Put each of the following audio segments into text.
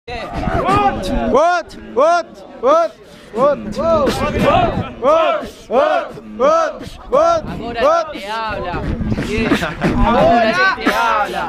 What? Ahora te habla. Ahora te habla.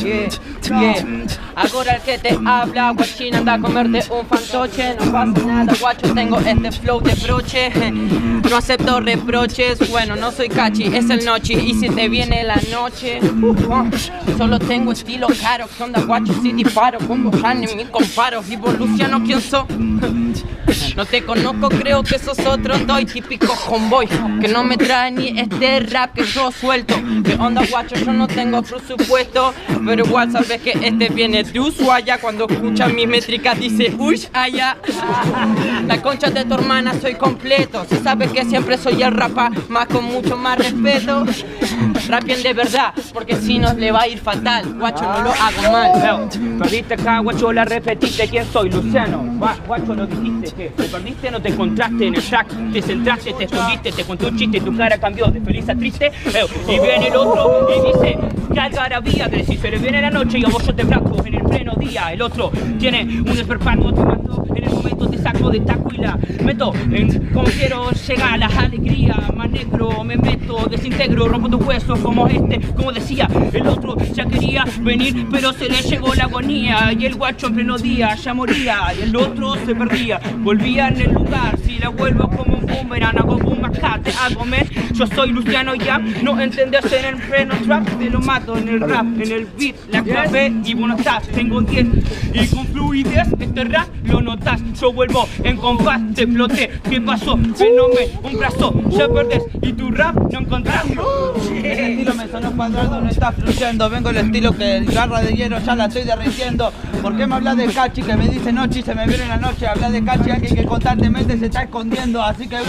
Ahora el que te habla, guachín, anda a comerte un fantoche. No pasa nada, guacho, tengo este flow de broche. No acepto reproches, bueno, no soy cachi, es el noche. Y si te viene la noche, solo tengo estilo caro. ¿Qué onda, guacho? Si disparo, con Borran en mi comparo. Y vos, Luciano, ¿quién sos? No te conozco, creo que sos otro doy. Típico convoy, que no me trae ni este rap que yo suelto. ¿Qué onda, guacho? Yo no tengo presupuesto, pero igual sabes que este viene de Ushuaia. Cuando escucha mis métricas dice uy, allá. La concha de tu hermana soy completo. Se sabe que siempre soy el rapa, más con mucho más respeto. Rapien de verdad, porque si no le va a ir fatal. Guacho, no lo hago mal. Perdiste acá, guacho, la repetiste. ¿Quién soy? Luciano. Guacho, lo dijiste, que te perdiste, no te encontraste en el track. Te centraste, te escondiste, te conté un chiste, tu cara cambió de feliz a triste. Y viene el otro y dice que algarabía, que si se le viene la noche y a vos yo te blanco en el pleno día. El otro tiene un desperpago, te mato en el momento, te saco de taco y la meto en como quiero llegar a la alegría. Más negro me meto, desintegro, rompo tus huesos como como decía. El otro ya quería venir, pero se le llegó la agonía. Y el guacho en pleno día ya moría. Y el otro se perdía, volvía en el lugar. Si la vuelvo como un boomerang, hago un mascate, hago men. Yo soy Luciano ya, no entendés en el pleno trap. Te lo mato en el rap, en el beat, la clave y vos no estás. Tengo 10 y con fluidez este rap lo notas. Yo vuelvo en compás, te exploté. ¿Qué pasó? Fenómeno, un brazo, ya perdés y tu rap no encontrás. Ese estilo me sonó cuadrado, no está fluyendo. Vengo el estilo que el garra de hierro ya la estoy derritiendo. ¿Por qué me hablas de Cachi que me dice noche y se me viene la noche? Hablas de Cachi, alguien que constantemente se está escondiendo. Así que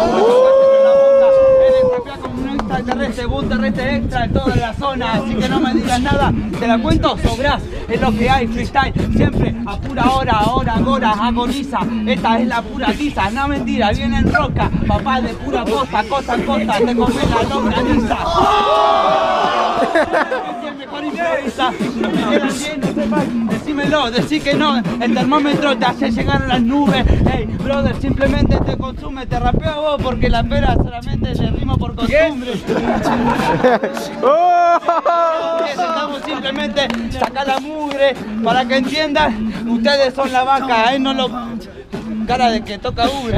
eres como un extraterrestre, un terrestre extra en toda la zona. Así que no me digas nada, te la cuento, sobrás. Es lo que hay, freestyle, siempre a pura hora, agora, agoniza. Esta es la pura tiza, no mentira, viene en roca. Papá de pura cosa, te comes la longaniza. Mejor improvisa, no me quedan bien, no sé más, decímelo, decí que no, el termómetro te hace llegar a las nubes. Hey, brother, simplemente te consume, te rapeo a vos porque la pera solamente le rimo por costumbre. Necesitamos simplemente sacar la mugre para que entiendan, ustedes son la vaca, ahí no lo... Cara de que toca ubre.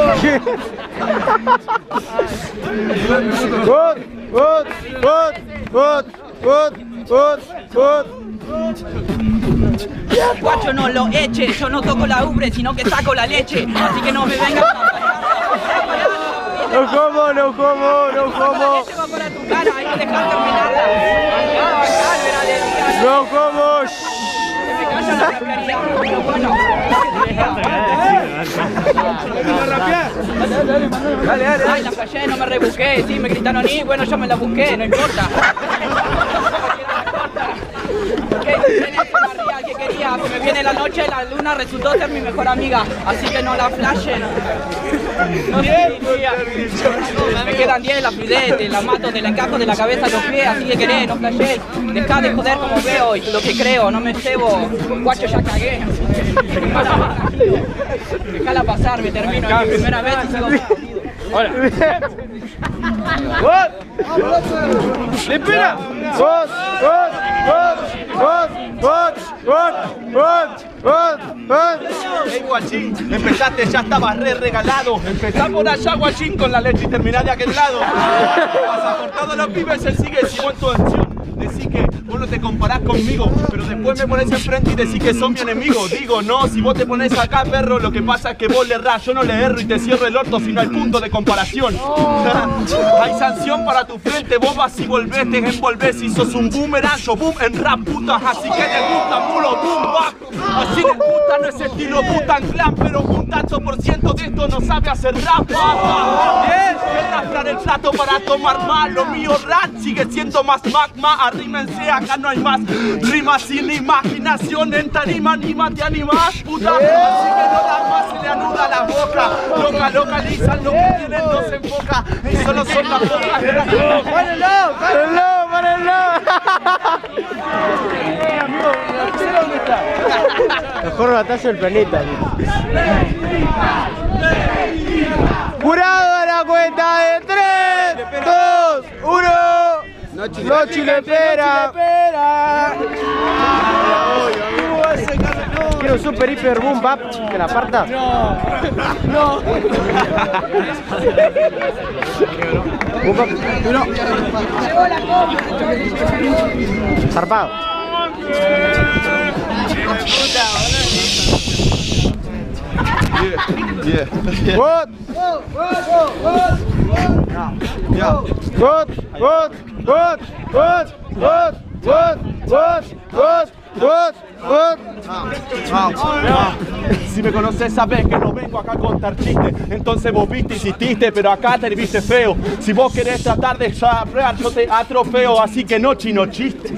Guacho, no lo eche, yo no toco la ubre, sino que saco la leche. Así que no me vengas No como. La leche va para tu cara, ahí no dejas terminarla. No como. Se me calla la rapearía, pero bueno. Dale. Ay, la fallé, no me rebusqué. Sí, me gritaron y bueno, yo me la busqué, no importa. Que quería, se me viene la noche, la luna resultó ser mi mejor amiga, así que no la flashen. No sé, me quedan 10, la fluidez, la mato, te la encajo de la cabeza a los pies, así que querés, no flashes. Dejá de joder como veo y lo que creo, no me cebo, guacho ya cagué. Dejala pasar, me termino en mi primera vez y sigo. Hola. ¡Le espera! Hey guachín, empezaste, ya estabas regalado. Empezá por allá guachín con la leche y terminá de aquel lado. Pasa por todos los pibes, él sigue sigo en tu acción. Decí que vos no te comparás conmigo, pero después me pones enfrente y decís que son mi enemigo. Digo, no, si vos te pones acá, perro, lo que pasa es que vos le errás. Yo no le erro y te cierro el orto, sino el punto de comparación. Hay sanción para tu frente, vos vas y volvés, te envolvés y sos un boomerang. Yo boom en rap, putas, así que te gusta puro boom bap. Así de puta no es estilo Butan Clan, pero un tanto por ciento de esto no sabe hacer rap. Bien, arrastrar el plato para tomar mal, lo mío rap sigue siendo más magma. Arrímense, acá no hay más rimas sin imaginación. En tarima anima, te animas, puta. Así que no da más, se le anuda la boca. Localizan lo que tienen, no se enfoca. Y solo son las bocas. ¡Párenlo! ¿Dónde está? Mejor batalla del planeta. Jurado a la cuenta de 3, 2, 1. Nochi le espera. Quiero un super hiper boom bap que la parta. No. Boom bap. No. Zarpado. Yeah. What? Si me conoces sabes que no vengo acá a contar chistes. Entonces vos viste, insististe, pero acá te viste feo. Si vos querés tratar de saber, yo te atrofeo. Así que no chino chistes.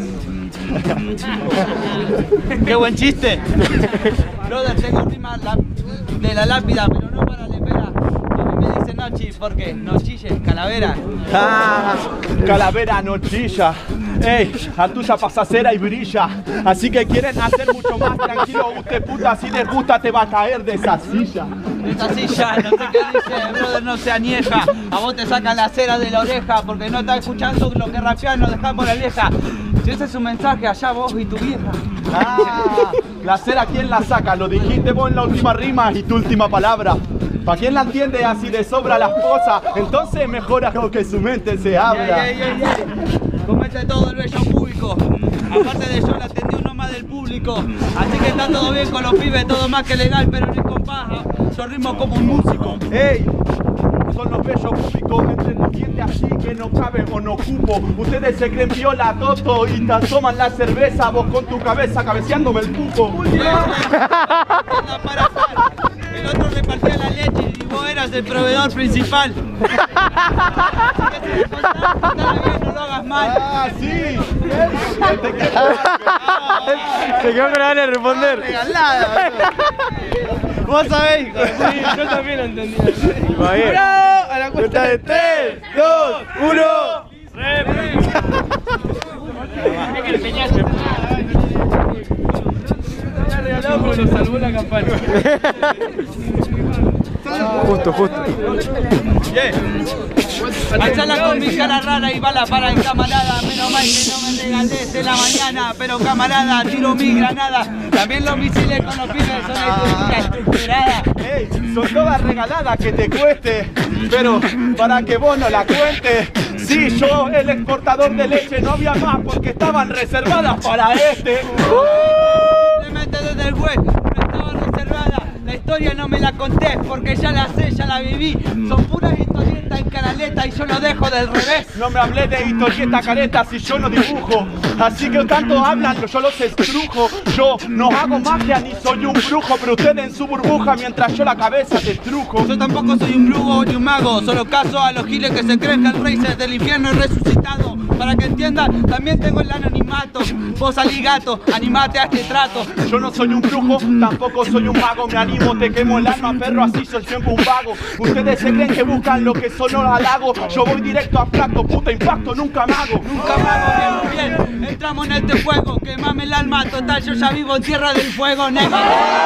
¡Qué buen chiste! Brother, tengo rima de la lápida, pero no para la espera. A mí me dicen Nochi porque no chilles, calavera. Ah, calavera no chilla. Ey, a tuya pasacera y brilla. Así que quieren hacer mucho más tranquilo. Usted puta, si les gusta te va a caer de esa silla. Esa silla, no sé qué dice, brother, no se anieja. A vos te sacan la cera de la oreja porque no estás escuchando lo que rapeás, no dejás por la vieja. Si ese es su mensaje, allá vos y tu vieja. Ah, la cera, ¿quién la saca? Lo dijiste vos en la última rima y tu última palabra. ¿Para quién la entiende así de sobra las cosas? Entonces mejor hago que su mente se abra. Comete todo el bello público. Aparte de yo, la atendí uno más del público. Así que está todo bien con los pibes, todo más que legal, pero no es con paja. Yo rimo como un músico. ¡Ey! Son los bellos públicos entre tu diente así que no cabe o no cupo. Ustedes se creen viola, toto y te toman la cerveza. Vos con tu cabeza cabeceándome el pupo. El otro repartía la leche y vos eras el proveedor principal. No lo hagas mal. Ah, sí. Se quedó con ganas de responder. Regalada. Vos sabés, hijo. Sí, yo también lo entendí. Va bien. A la Cuenta de 3, 2, 1. Es que enseñaste. Me regalado porque nos salvó la campana. Justo. Alzala con mi cara rara y bala para el camarada. Menos mal que no me regales en la mañana. Pero camarada, tiro mi granada. También los misiles con los pibes son estructuradas. Ey, son todas regaladas que te cueste. Pero para que vos no la cuentes. Sí, yo, el exportador de leche, no había más porque estaban reservadas para este. Simplemente desde el web no estaban reservadas. La historia no me la conté porque ya la sé, ya la viví. Son puras historietas en canaleta y yo lo dejo del revés. No me hablé de historieta careta si yo no dibujo. Así que tanto hablan, yo los estrujo. Yo no hago magia ni soy un brujo, pero usted en su burbuja mientras yo la cabeza te estrujo. Yo tampoco soy un brujo ni un mago, solo caso a los giles que se creen que el rey desde el infierno es resucitado. Para que entiendan, también tengo el anonimato. Vos salí gato, animate a este trato. Yo no soy un brujo, tampoco soy un mago. Me animo, te quemo el alma, perro, así soy siempre un vago. Ustedes se creen que buscan lo que solo halago. Yo voy directo a flaco, puta impacto, nunca mago. Nunca mago, bien. Entramos en este juego, quemame el alma total. Yo ya vivo en tierra del fuego, negro.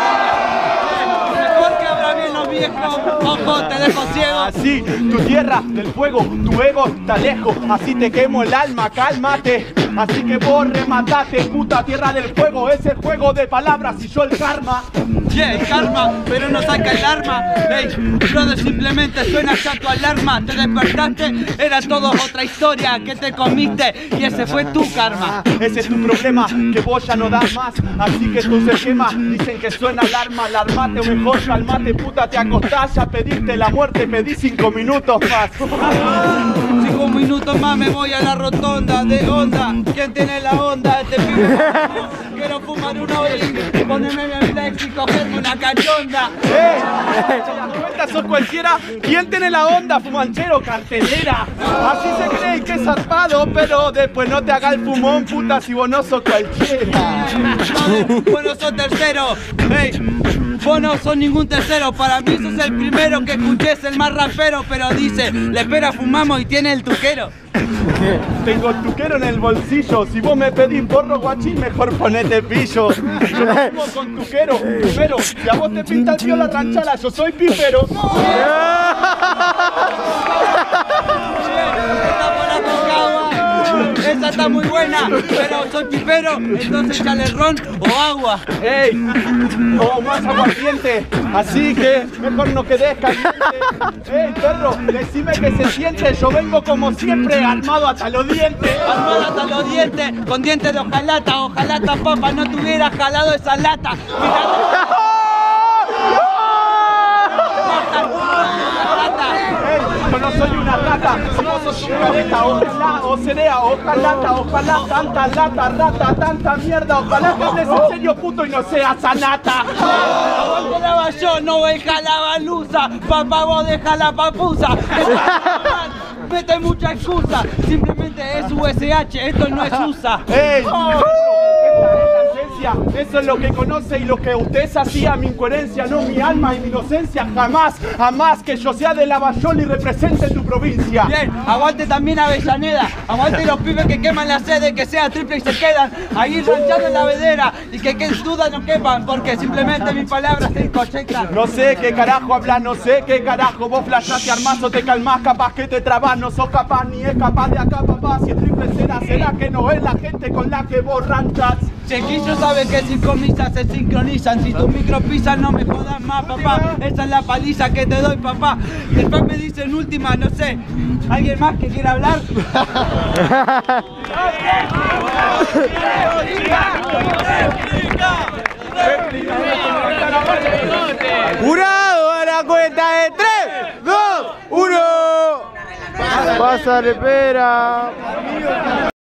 Mejor que abra bien los viejos, ojo, te dejo ciego. Así, tu tierra del fuego, tu ego está lejos. Así te quemo el alma, cálmate. Así que vos rematate, puta tierra del fuego. Es el juego de palabras y yo el karma. Yeah, el karma, pero no saca el arma. Hey, brother, simplemente suena ya tu alarma. Te despertaste, era todo otra historia que te comiste y ese fue tu karma. Ese es tu problema, que vos ya no das más. Así que tú se quema, dicen que suena alarma. Alarmate o mejor calmate, puta, te acostás. Ya pediste la muerte, pedí 5 minutos más. 5 minutos más me voy a la rotonda de onda. ¿Quién tiene la onda? Este pibe. Quiero fumar una y ponerme bien flex y cogerme una cachonda. Cuenta, sos cualquiera. ¿Quién tiene la onda? Fumanchero, cartelera. Así se cree que es zarpado, pero después no te haga el fumón, puta, si vos no sos cualquiera. Vos no sos tercero. Hey, vos no sos ningún tercero. Para mí sos el primero que escuché, es el más rapero. Pero dice, le espera fumamos y tiene el tuquero. Tengo tuquero en el bolsillo. Si vos me pedís porro, guachín, mejor ponete pillo. Yo no fumo con tuquero. Primero, si a vos te pinta el tío la ranchala, yo soy pipero. Esa está muy buena, pero soy pipero, entonces échale ron o agua. ¡Ey! O más aguardiente. Así que mejor no quedes caliente. ¡Ey, perro! Decime que se siente. Yo vengo como siempre, armado hasta los dientes. Armado hasta los dientes, con dientes de hojalata. Ojalá papa no tuviera jalado esa lata. Yo no soy una rata, si vos sos un careta, ojalá, tanta lata, rata, tanta mierda, ojalá que hables en serio, puto, y no seas anata. Jalaba yo, no el jalabaluza, papá vos deja la papusa. Mete mucha excusa, simplemente es USH, esto no es USA. ¡Ey! Eso es lo que conoce y lo que usted hacía, mi incoherencia, no mi alma y mi inocencia, jamás que yo sea de Lavallol y represente tu provincia. Bien, aguante también Avellaneda, aguante los pibes que queman la sede, que sea triple y se quedan ahí ranchando en la vedera y que dudas no quepan, porque simplemente mis palabras se cochecan. No sé qué carajo hablas, no sé qué carajo, vos flashás y armás o te calmás, capaz que te trabas, no sos capaz ni es capaz de acá, papá, si es triple será que no es la gente con la que vos ranchas. Chequillo sabe que sin comisas se sincronizan. Si tu micro pisa no me jodas más, papá. Esa es la paliza que te doy, papá. Después me dicen última, no sé. ¿Alguien más que quiera hablar? ¡Jurado a la cuenta de 3, 2, 1! Pásale, pera.